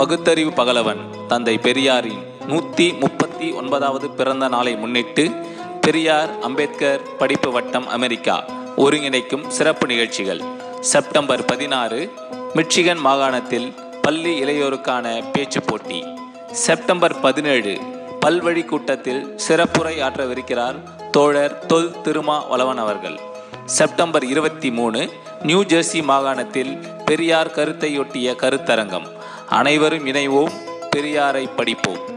பகுத்தறிவு பகலவன் தந்தை பெரியாரின் 139வது பிறந்த நாளை முன்னிட்டு பெரியார் அம்பேத்கர் படிப்பு வட்டம் அமெரிக்கா ஒருங்கிணைக்கும் சிறப்பு நிகழ்ச்சிகள். செப்டம்பர் 16 மிச்சிகன் மாகாணத்தில் பள்ளி இளையோருக்கான பேச்சு போட்டி. செப்டம்பர் 17 பல்வழி கூட்டத்தில் சிறப்புரை ஆற்றவிருக்கிறார் தோழர் தொல் திருமா வளவன் அவர்கள். செப்டம்பர் 23 நியூ ஜெர்சி மாகாணத்தில் பெரியார் கருத்தையொட்டிய கருத்தரங்கம். அனைவரும் இணைவோம், பெரியாரை படிப்போம்.